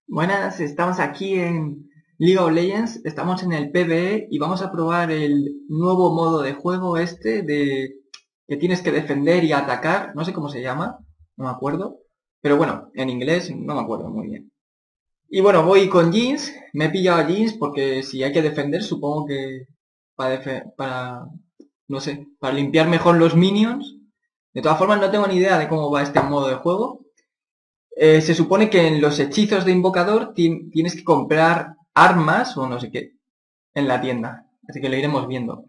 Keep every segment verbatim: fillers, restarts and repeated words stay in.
Buenas, estamos aquí en League of Legends, estamos en el PvE y vamos a probar el nuevo modo de juego este de que tienes que defender y atacar, no sé cómo se llama, no me acuerdo, pero bueno, en inglés no me acuerdo muy bien. Y bueno, voy con Jeans, me he pillado a Jeans porque si hay que defender supongo que para, para no sé, para limpiar mejor los minions. De todas formas no tengo ni idea de cómo va este modo de juego. Eh, se supone que en los hechizos de invocador ti tienes que comprar armas o no sé qué en la tienda. Así que lo iremos viendo.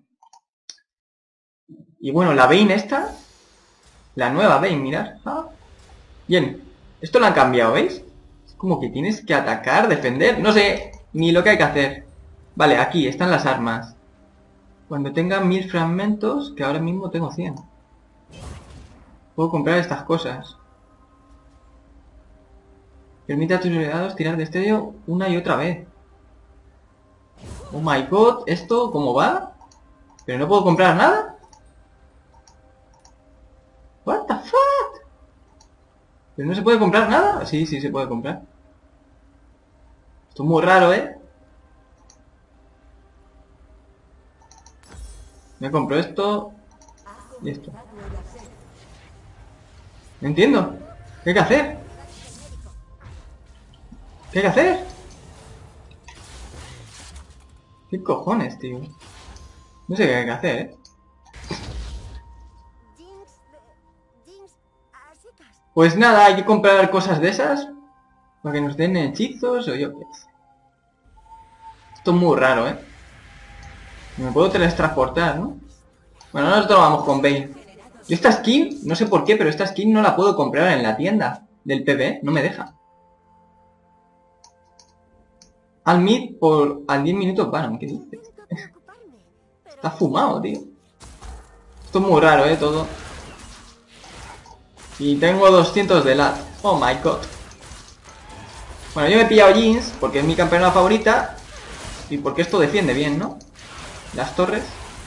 Y bueno, la Vayne esta, la nueva Vayne, mirad. Ah, bien, esto lo han cambiado, ¿veis? Es como que tienes que atacar, defender, no sé, ni lo que hay que hacer. Vale, aquí están las armas. Cuando tenga mil fragmentos, que ahora mismo tengo cien. Puedo comprar estas cosas. Permite a tus aliados tirar destello una y otra vez. Oh my god, ¿esto cómo va? ¿Pero no puedo comprar nada? What the fuck? ¿Pero no se puede comprar nada? Sí, sí se puede comprar. Esto es muy raro, ¿eh? Me compro esto y esto. No entiendo. ¿Qué hay que hacer? ¿Qué hay que hacer? ¿Qué cojones, tío? No sé qué hay que hacer, ¿eh? Pues nada, hay que comprar cosas de esas para que nos den hechizos o yo qué sé. Esto es muy raro, ¿eh? Me puedo teletransportar, ¿no? Bueno, nosotros vamos con Vayne. Yo esta skin, no sé por qué, pero esta skin no la puedo comprar en la tienda del PvE, no me deja. Al mid por al diez minutos van, ¿qué dices? Está fumado, tío. Esto es muy raro, ¿eh? Todo. Y tengo doscientos de lag. Oh my god. Bueno, yo me he pillado Jeans porque es mi campeona favorita. Y porque esto defiende bien, ¿no? Las torres.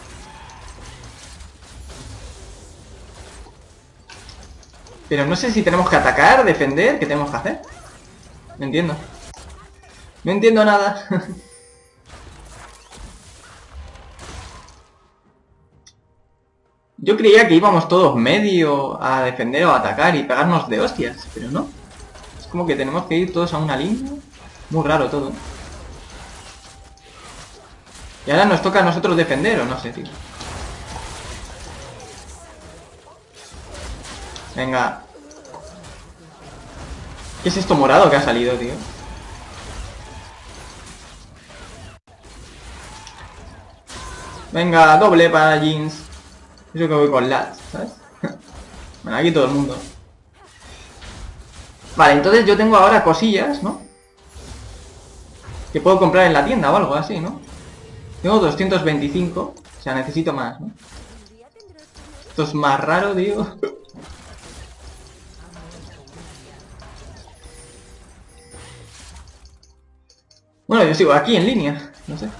Pero no sé si tenemos que atacar, defender, ¿qué tenemos que hacer? No entiendo. No entiendo nada. Yo creía que íbamos todos medio a defender o a atacar y pegarnos de hostias, pero no. Es como que tenemos que ir todos a una línea. Muy raro todo. Y ahora nos toca a nosotros defender, o no sé, tío. Venga. ¿Qué es esto morado que ha salido, tío? Venga, doble para Jeans. Eso que voy con Lats, ¿sabes? Bueno, aquí todo el mundo. Vale, entonces yo tengo ahora cosillas, ¿no? Que puedo comprar en la tienda o algo así, ¿no? Tengo doscientos veinticinco. O sea, necesito más, ¿no? Esto es más raro, tío. Bueno, yo sigo aquí en línea. No sé.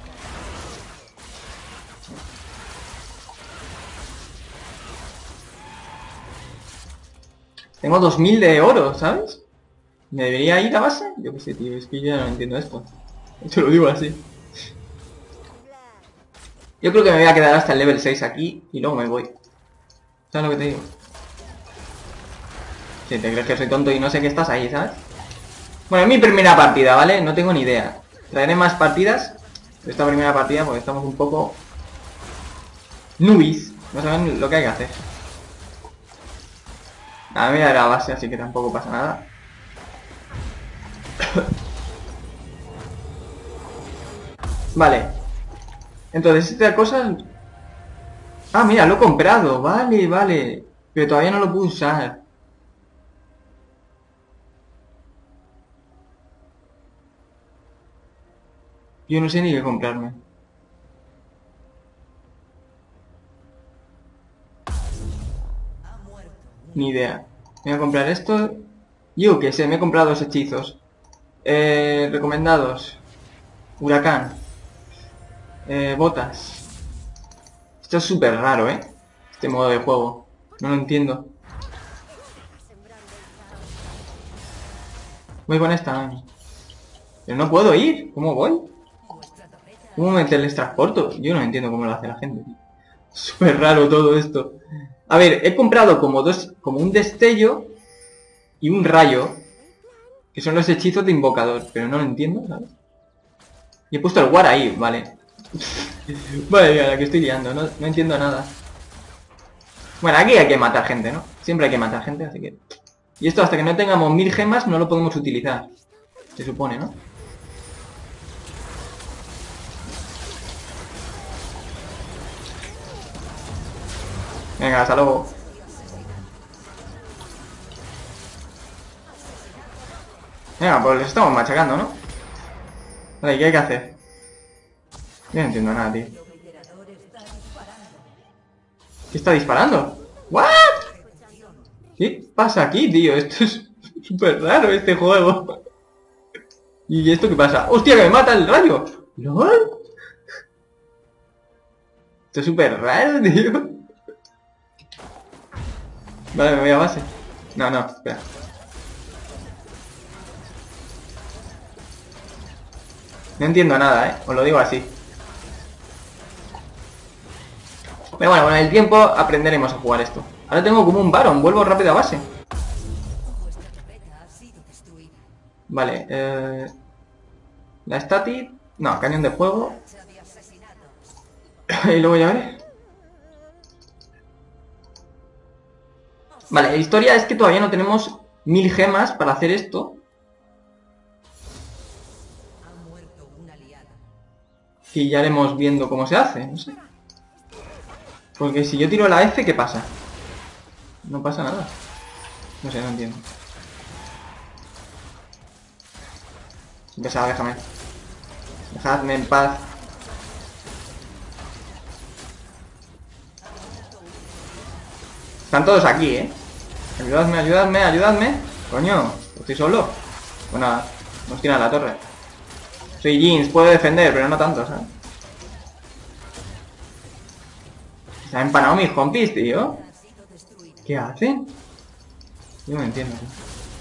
Tengo dos mil de oro, ¿sabes? ¿Me debería ir a base? Yo qué sé, tío. Es que yo ya no entiendo esto. Te lo digo así. Yo creo que me voy a quedar hasta el level seis aquí y luego me voy. ¿Sabes lo que te digo? Si te crees que soy tonto y no sé que estás ahí, ¿sabes? Bueno, es mi primera partida, ¿vale? No tengo ni idea. Traeré más partidas de esta primera partida porque estamos un poco nubis. No saben lo que hay que hacer. A mí era la base, así que tampoco pasa nada. Vale. Entonces, esta cosa... Ah, mira, lo he comprado. Vale, vale. Pero todavía no lo puedo usar. Yo no sé ni qué comprarme. Ni idea. Me voy a comprar esto. Yo qué sé, me he comprado dos hechizos. Eh, recomendados. Huracán. Eh, botas. Esto es súper raro, ¿eh? Este modo de juego. No lo entiendo. Voy con esta. Pero no puedo ir. ¿Cómo voy? ¿Cómo me teletransporto? Yo no entiendo cómo lo hace la gente. Súper raro todo esto. A ver, he comprado como dos, como un destello y un rayo, que son los hechizos de invocador, pero no lo entiendo, ¿sabes? Y he puesto el war ahí, vale. Vale, mira, la que estoy liando, no, no entiendo nada. Bueno, aquí hay que matar gente, ¿no? Siempre hay que matar gente, así que... Y esto hasta que no tengamos mil gemas no lo podemos utilizar. Se supone, ¿no? Venga, hasta luego. Venga, pues les estamos machacando, ¿no? Vale, ¿qué hay que hacer? Yo no entiendo nada, tío. ¿Qué está disparando? ¿What? ¿Qué pasa aquí, tío? Esto es súper raro, este juego. ¿Y esto qué pasa? ¡Hostia, que me mata el rayo! ¿Lol? Esto es súper raro, tío. Vale, me voy a base. No, no, espera. No entiendo nada, ¿eh? Os lo digo así. Pero bueno, con el tiempo aprenderemos a jugar esto. Ahora tengo como un Baron, vuelvo rápido a base. Vale, eh... la static... No, cañón de fuego. Y luego ya veré. Vale, la historia es que todavía no tenemos mil gemas para hacer esto. Y ya iremos viendo cómo se hace, no sé. Porque si yo tiro la F, ¿qué pasa? No pasa nada. No sé, no entiendo. Pesado, déjame. Dejadme en paz. Están todos aquí, ¿eh? Ayudadme, ayudadme, ayudadme. Coño, estoy solo. Pues nada, nos tiran a la torre. Soy Jeans, puedo defender, pero no tanto, ¿sabes? Se han empanado mis compis, tío. ¿Qué hacen? Yo no entiendo, tío.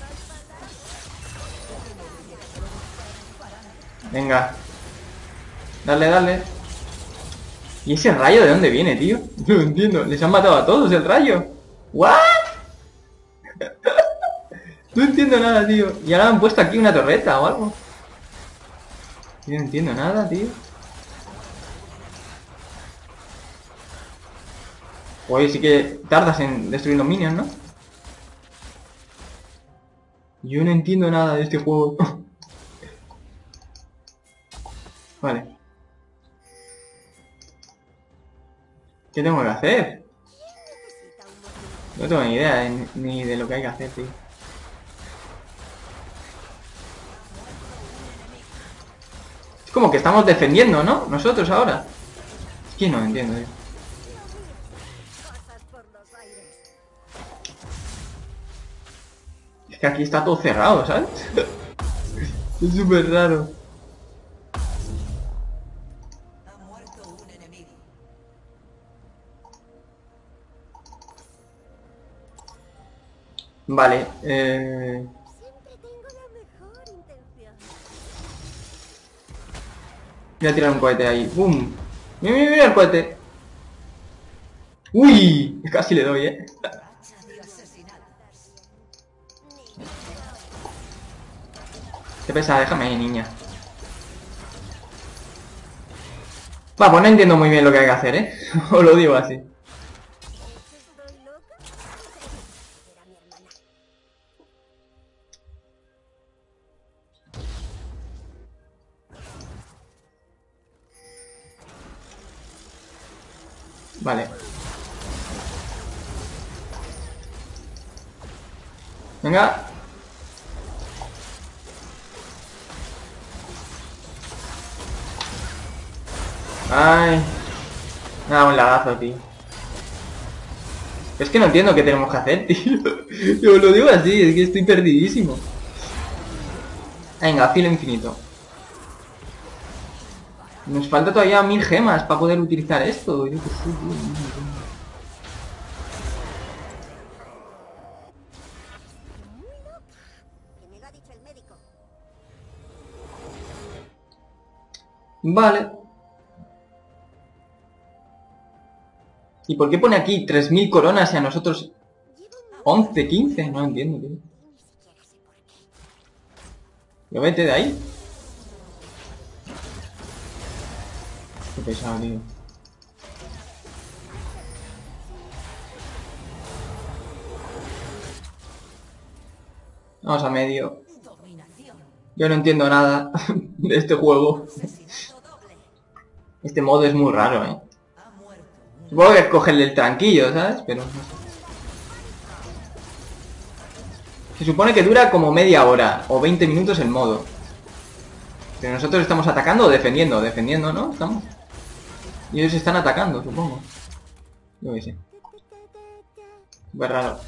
Venga. Dale, dale. ¿Y ese rayo de dónde viene, tío? No lo entiendo. Les han matado a todos el rayo. ¿What? No entiendo nada, tío. Y ahora han puesto aquí una torreta o algo. Yo no entiendo nada, tío. Oye, sí que tardas en destruir los minions, ¿no? Yo no entiendo nada de este juego. Vale. ¿Qué tengo que hacer? No tengo ni idea de, ni de lo que hay que hacer, tío. Es como que estamos defendiendo, ¿no? Nosotros ahora. Es que no entiendo, tío. Es que aquí está todo cerrado, ¿sabes? Es súper raro. Vale, eh... voy a tirar un cohete ahí. ¡Bum! ¡Mira, mira, mira el cohete! ¡Uy! Casi le doy, ¿eh? Qué pesada, déjame ahí, niña. Va, pues no entiendo muy bien lo que hay que hacer, ¿eh? Os lo digo así. Vale. Venga. Ay. Nada, un lagazo, tío. Es que no entiendo qué tenemos que hacer, tío. Yo lo digo así, es que estoy perdidísimo. Venga, filo infinito. Nos falta todavía mil gemas para poder utilizar esto. Yo qué sé, tío. Vale. ¿Y por qué pone aquí tres mil coronas y a nosotros once, quince? No entiendo, tío. Yo vete de ahí. Qué pesado, tío. Vamos a medio. Yo no entiendo nada de este juego. Este modo es muy raro, eh. Supongo que es cogerle el tranquillo, ¿sabes? Pero no sé. Se supone que dura como media hora o veinte minutos el modo. Pero nosotros estamos atacando o defendiendo. Defendiendo, ¿no? Estamos. Y ellos están atacando, supongo. Yo qué sé. Súper raro.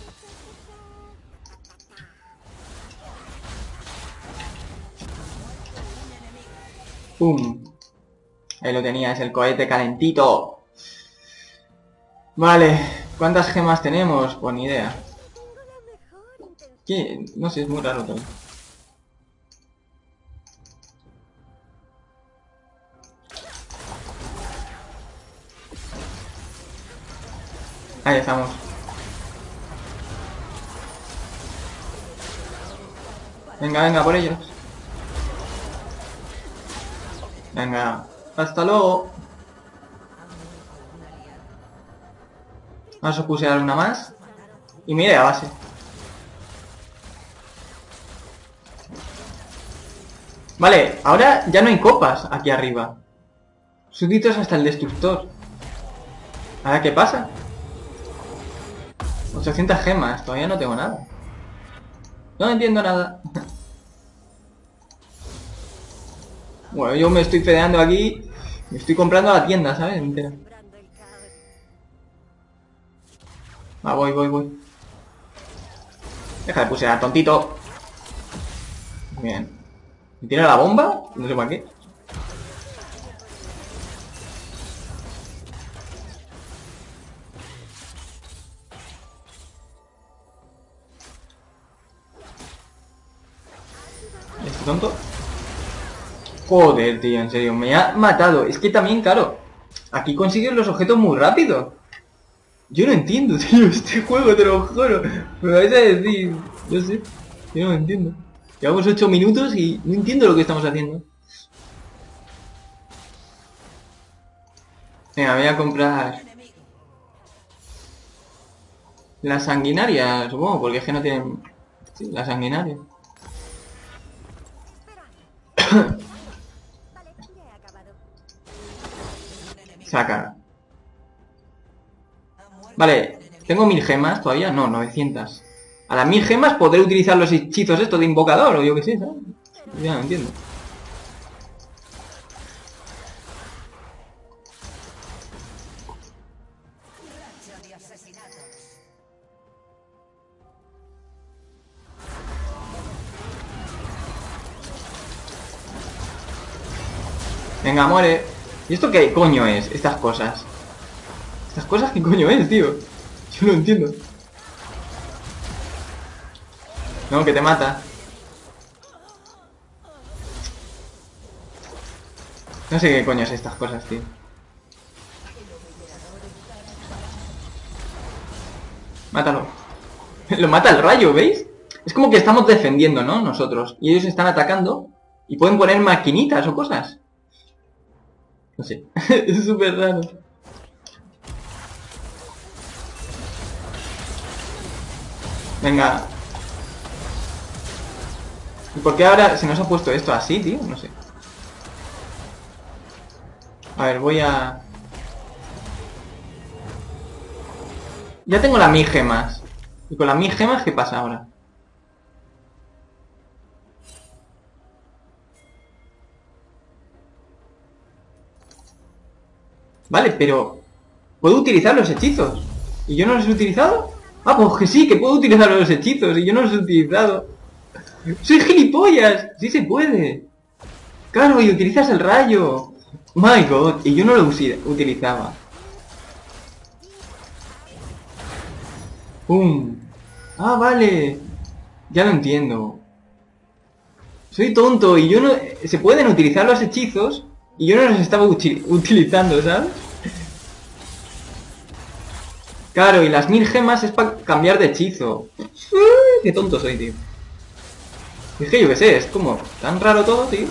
¡Pum! Ahí lo tenías, el cohete calentito. Vale, ¿cuántas gemas tenemos? Pues ni idea. ¿Qué? No sé, es muy raro todo. Ahí estamos. Venga, venga, por ellos. Venga, hasta luego. Vamos a pusear una más. Y mire a base. Vale, ahora ya no hay copas aquí arriba. Súbditos hasta el destructor. ¿Ahora qué pasa? ochocientas gemas, todavía no tengo nada. No entiendo nada. Bueno, yo me estoy fedeando aquí. Me estoy comprando la tienda, ¿sabes? Entera. Ah, voy, voy, voy. Deja de pusear, tontito. Bien. ¿Me tira la bomba? No sé para qué. ¿Este tonto? Joder, tío, en serio, me ha matado. Es que también, claro, aquí consigues los objetos muy rápido. Yo no entiendo, tío, este juego, te lo juro. Me vais a decir, yo sé, yo no entiendo. Llevamos ocho minutos y no entiendo lo que estamos haciendo. Venga, voy a comprar la sanguinaria, supongo, porque es que no tienen... Sí, la sanguinaria. Saca. Vale, ¿tengo mil gemas todavía? No, novecientas. A las mil gemas podré utilizar los hechizos estos de invocador o yo qué sé, ¿sabes? Ya no entiendo. Venga, muere. ¿Y esto qué coño es? Estas cosas. ¿Estas cosas qué coño es, tío? Yo no entiendo. No, que te mata. No sé qué coño es estas cosas, tío. Mátalo. Lo mata el rayo, ¿veis? Es como que estamos defendiendo, ¿no? Nosotros. Y ellos están atacando. Y pueden poner maquinitas o cosas. No sé. Es súper raro. Venga. ¿Y por qué ahora se nos ha puesto esto así, tío? No sé. A ver, voy a... Ya tengo las mil gemas. ¿Y con las mil gemas qué pasa ahora? Vale, pero... ¿puedo utilizar los hechizos? ¿Y yo no los he utilizado? Ah, pues que sí, que puedo utilizar los hechizos y yo no los he utilizado. ¡Soy gilipollas! ¡Sí se puede! ¡Claro, y utilizas el rayo! ¡My God! Y yo no lo utilizaba. ¡Pum! ¡Ah, vale! Ya lo entiendo. Soy tonto y yo no... Se pueden utilizar los hechizos, Y yo no los estaba uti utilizando, ¿sabes? Claro, y las mil gemas es para cambiar de hechizo. Qué tonto soy, tío. Es que yo qué sé, es como tan raro todo, tío.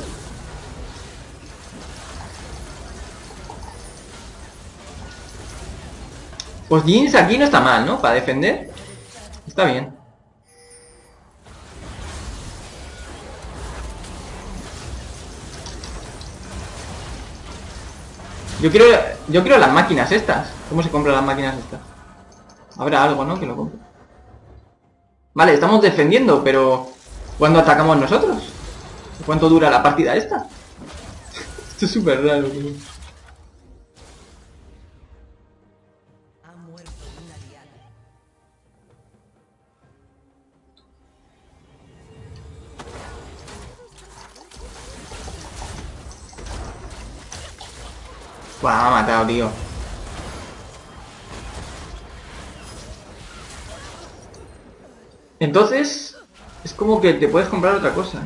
Pues Jinx aquí no está mal, ¿no? Para defender. Está bien. Yo quiero, yo quiero las máquinas estas. ¿Cómo se compran las máquinas estas? Habrá algo, ¿no? Que lo compre. Vale, estamos defendiendo, pero ¿cuándo atacamos nosotros? ¿Cuánto dura la partida esta? Esto es súper raro, tío. Buah, me ha matado, tío. Entonces, es como que te puedes comprar otra cosa.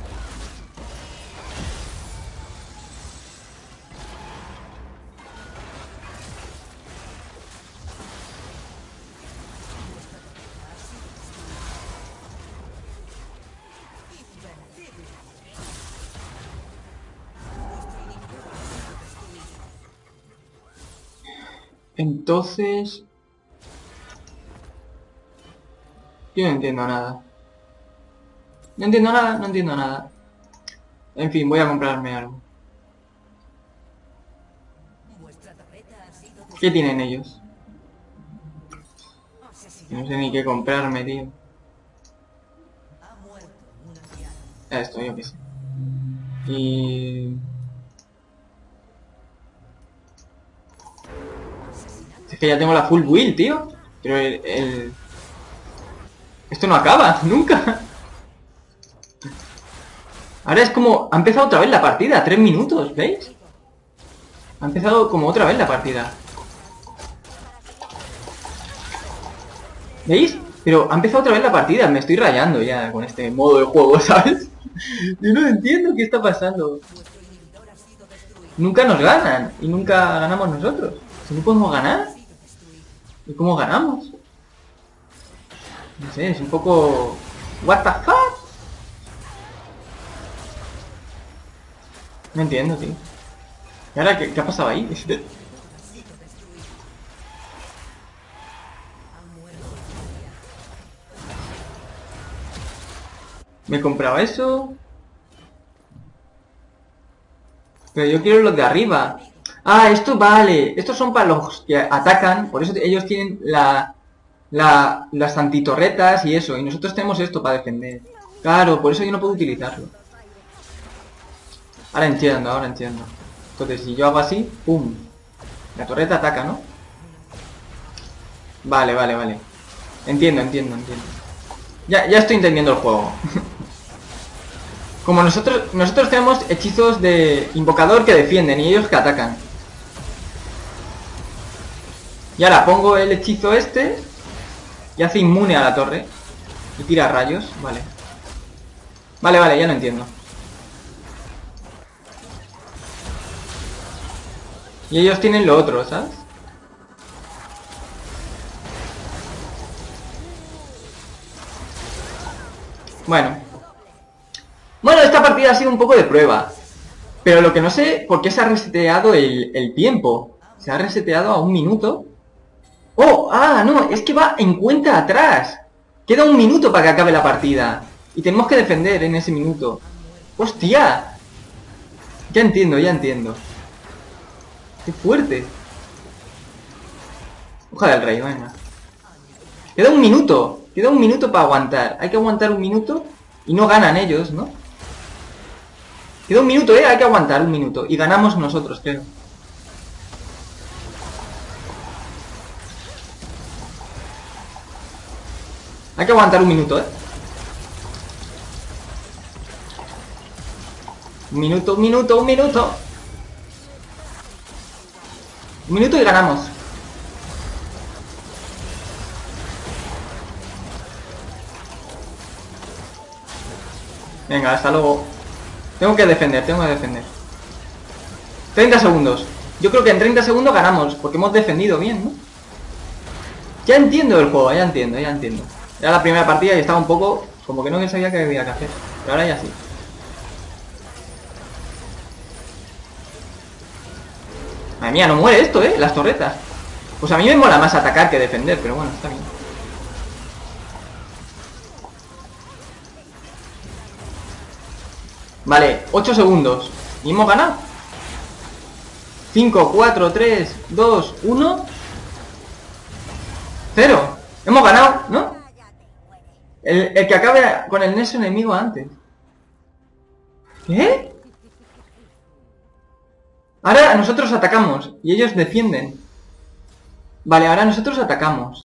Entonces... Yo no entiendo nada. No entiendo nada, no entiendo nada. En fin, voy a comprarme algo. ¿Qué tienen ellos? No sé ni qué comprarme, tío. Esto, yo qué sé. Y... Es que ya tengo la full build, tío. Pero el... el... Esto no acaba, nunca. Ahora es como... Ha empezado otra vez la partida, tres minutos, ¿veis? Ha empezado como otra vez la partida. ¿Veis? Pero ha empezado otra vez la partida, me estoy rayando ya con este modo de juego, ¿sabes? Yo no entiendo qué está pasando. Nunca nos ganan y nunca ganamos nosotros. Si no podemos ganar, ¿y cómo ganamos? No sé, es un poco... What the fuck? No entiendo, tío. ¿Y ahora qué, qué ha pasado ahí? Me he comprado eso. Pero yo quiero los de arriba. Ah, esto vale. Estos son para los que atacan. Por eso ellos tienen la, la, las antitorretas y eso. Y nosotros tenemos esto para defender. Claro, por eso yo no puedo utilizarlo. Ahora entiendo, ahora entiendo. Entonces, si yo hago así, ¡pum! La torreta ataca, ¿no? Vale, vale, vale. Entiendo, entiendo, entiendo. Ya, ya estoy entendiendo el juego. Como nosotros nosotros tenemos hechizos de invocador que defienden y ellos que atacan. Y ahora pongo el hechizo este y hace inmune a la torre. Y tira rayos, vale. Vale, vale, ya lo entiendo. Y ellos tienen lo otro, ¿sabes? Bueno. Bueno, esta partida ha sido un poco de prueba. Pero lo que no sé, ¿por qué se ha reseteado el, el tiempo? Se ha reseteado a un minuto. ¡Oh! ¡Ah! No, es que va en cuenta atrás. Queda un minuto para que acabe la partida. Y tenemos que defender en ese minuto. ¡Hostia! Ya entiendo, ya entiendo. ¡Qué fuerte! Hoja del rey, venga. Queda un minuto. Queda un minuto para aguantar. Hay que aguantar un minuto y no ganan ellos, ¿no? Queda un minuto, ¿eh? Hay que aguantar un minuto. Y ganamos nosotros, creo. Hay que aguantar un minuto, ¿eh? Un minuto, un minuto, un minuto. Un minuto y ganamos. Venga, hasta luego. Tengo que defender, tengo que defender. treinta segundos. Yo creo que en treinta segundos ganamos, porque hemos defendido bien, ¿no? Ya entiendo el juego, ya entiendo, ya entiendo. Era la primera partida y estaba un poco... como que no sabía qué había que hacer. Pero ahora ya sí. Madre mía, no muere esto, ¿eh? Las torretas. Pues a mí me mola más atacar que defender, pero bueno, está bien. Vale, ocho segundos. ¿Y hemos ganado? cinco, cuatro, tres, dos, uno... cero. Hemos ganado, ¿no? El, el que acabe con el nexo enemigo antes. ¿Qué? Ahora nosotros atacamos y ellos defienden. Vale, ahora nosotros atacamos.